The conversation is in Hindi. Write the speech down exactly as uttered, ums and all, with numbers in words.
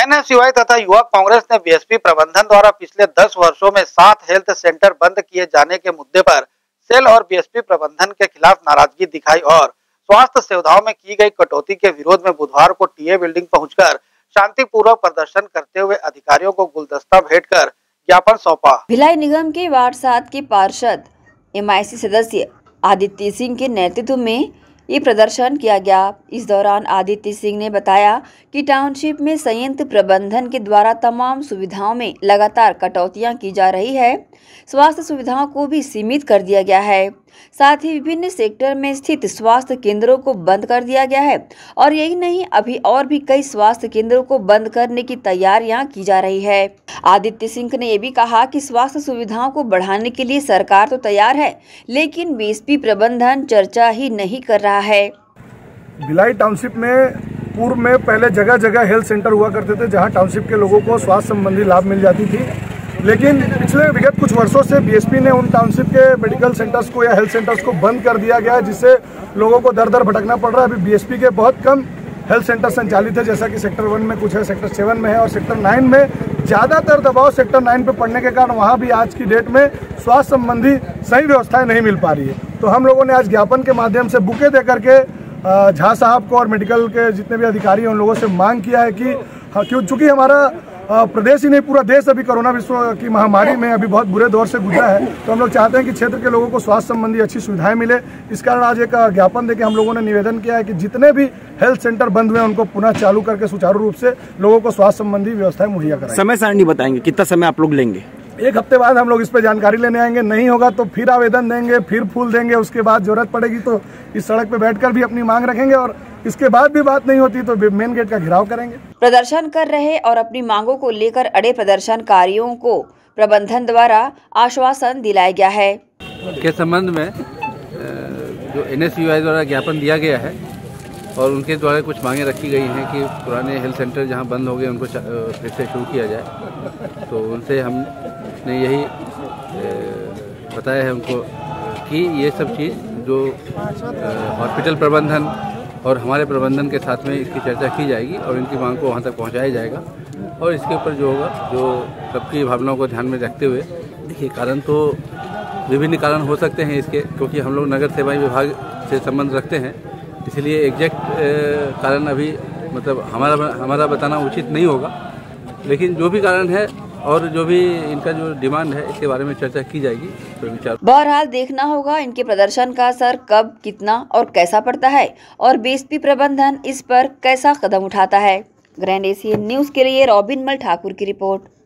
एनएसयूआई तथा युवा कांग्रेस ने बीएसपी प्रबंधन द्वारा पिछले दस वर्षों में सात हेल्थ सेंटर बंद किए जाने के मुद्दे पर सेल और बीएसपी प्रबंधन के खिलाफ नाराजगी दिखाई और स्वास्थ्य सुविधाओं में की गई कटौती के विरोध में बुधवार को टीए बिल्डिंग पहुंचकर शांतिपूर्वक प्रदर्शन करते हुए अधिकारियों को गुलदस्ता भेंट कर ज्ञापन सौंपा। भिलाई निगम के वार्ड सात के पार्षद एमआईसी सदस्य आदित्य सिंह के नेतृत्व में ये प्रदर्शन किया गया। इस दौरान आदित्य सिंह ने बताया कि टाउनशिप में संयंत्र प्रबंधन के द्वारा तमाम सुविधाओं में लगातार कटौतियां की जा रही है। स्वास्थ्य सुविधाओं को भी सीमित कर दिया गया है। साथ ही विभिन्न सेक्टर में स्थित स्वास्थ्य केंद्रों को बंद कर दिया गया है और यही नहीं, अभी और भी कई स्वास्थ्य केंद्रों को बंद करने की तैयारियां की जा रही है। आदित्य सिंह ने यह भी कहा कि स्वास्थ्य सुविधाओं को बढ़ाने के लिए सरकार तो तैयार है, लेकिन बीएसपी प्रबंधन चर्चा ही नहीं कर रहा है। भिलाई टाउनशिप में पूर्व में पहले जगह जगह हेल्थ सेंटर हुआ करते थे, जहां टाउनशिप के लोगों को स्वास्थ्य संबंधी लाभ मिल जाती थी, लेकिन पिछले विगत कुछ वर्षों से बीएसपी ने उन टाउनशिप के मेडिकल सेंटर्स को या हेल्थ सेंटर्स को बंद कर दिया गया है, जिससे लोगों को दर दर भटकना पड़ रहा है। अभी बीएसपी के बहुत कम हेल्थ सेंटर संचालित है, जैसा कि सेक्टर वन में कुछ है, सेक्टर सेवन में है और सेक्टर नाइन में ज़्यादातर दबाव सेक्टर नाइन पे पड़ने के कारण वहाँ भी आज की डेट में स्वास्थ्य संबंधी सही व्यवस्थाएं नहीं मिल पा रही है। तो हम लोगों ने आज ज्ञापन के माध्यम से बुके दे करके झा साहब को और मेडिकल के जितने भी अधिकारी हैं उन लोगों से मांग किया है कि क्यों चूँकि हमारा प्रदेश ही नहीं पूरा देश अभी कोरोना विश्व की महामारी में अभी बहुत बुरे दौर से गुजरा है, तो हम लोग चाहते हैं कि क्षेत्र के लोगों को स्वास्थ्य संबंधी अच्छी सुविधाएं मिले। इस कारण आज एक ज्ञापन देके हम लोगों ने निवेदन किया है कि जितने भी हेल्थ सेंटर बंद हुए उनको पुनः चालू करके सुचारू रूप से लोगों को स्वास्थ्य संबंधी व्यवस्थाएं मुहैया कराएं। समय सारणी बताएंगे, कितना समय आप लोग लेंगे? एक हफ्ते बाद हम लोग इस पर जानकारी लेने आएंगे, नहीं होगा तो फिर आवेदन देंगे, फिर फूल देंगे, उसके बाद जरूरत पड़ेगी तो इस सड़क पे बैठकर भी अपनी मांग रखेंगे और इसके बाद भी बात नहीं होती तो मेन गेट का घेराव करेंगे। प्रदर्शन कर रहे और अपनी मांगों को लेकर अड़े प्रदर्शनकारियों को प्रबंधन द्वारा आश्वासन दिलाया गया है। के संबंध में जो एनएसयूआई द्वारा ज्ञापन दिया गया है और उनके द्वारा कुछ मांगे रखी गई हैं कि पुराने हेल्थ सेंटर जहां बंद हो गए उनको फिर से शुरू किया जाए, तो उनसे हमने यही बताया है उनको कि ये सब चीज़ जो हॉस्पिटल प्रबंधन और हमारे प्रबंधन के साथ में इसकी चर्चा की जाएगी और इनकी मांग को वहाँ तक पहुँचाया जाएगा और इसके ऊपर जो होगा, जो सबकी भावनाओं को ध्यान में रखते हुए, देखिए कारण तो विभिन्न कारण हो सकते हैं इसके, क्योंकि हम लोग नगर सेवाएं विभाग से संबंध रखते हैं, इसलिए एग्जैक्ट कारण अभी मतलब हमारा हमारा बताना उचित नहीं होगा, लेकिन जो भी कारण है और जो भी इनका जो डिमांड है इसके बारे में चर्चा की जाएगी। तो विचार बहरहाल देखना होगा इनके प्रदर्शन का असर कब, कितना और कैसा पड़ता है और बीएसपी प्रबंधन इस पर कैसा कदम उठाता है। ग्रैंड एशियन न्यूज के लिए रॉबिन मल ठाकुर की रिपोर्ट।